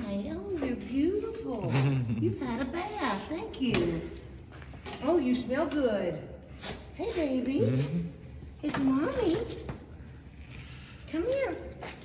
Hi. Oh, you're beautiful. You've had a bath. Thank you. Oh, you smell good. Hey, baby. It's Mommy. Come here.